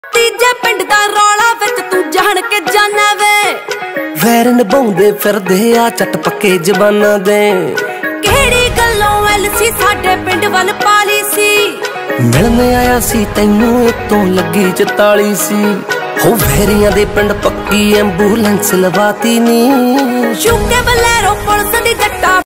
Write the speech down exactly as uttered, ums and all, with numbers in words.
ਤੀਜੇ ਪਿੰਡ ਦਾ ਰੌਲਾ ਵਿੱਚ ਤੂੰ ਜਾਣ ਕੇ ਜਾਣਾ ਵੇ। ਵੈਰ ਨਿਭਾਉਂਦੇ ਫਿਰਦੇ ਆ ਚੱਟ ਪੱਕੇ ਜ਼ਬਾਨਾਂ ਦੇ। ਕਿਹੜੀ ਗੱਲੋਂ ਐਲਸੀ ਸਾਡੇ ਪਿੰਡ ਵੱਲ ਪਾਲੀ ਸੀ। ਮਿਲਣ ਆਇਆ ਸੀ ਤੈਨੂੰ ਉਤੋਂ ਲੱਗੀ ਚਤਾਲੀ ਸੀ। ਹੋ ਵੈਰੀਆਂ ਦੇ ਪਿੰਡ ਪੱਕੀ ਐਂਬੂਲੈਂਸ ਲਵਾਤੀ ਨੀ। ਸ਼ੂਕੇ ਬਲੈਰੋ ਪੁਲਿਸ ਦੀ ਜੱਟਾ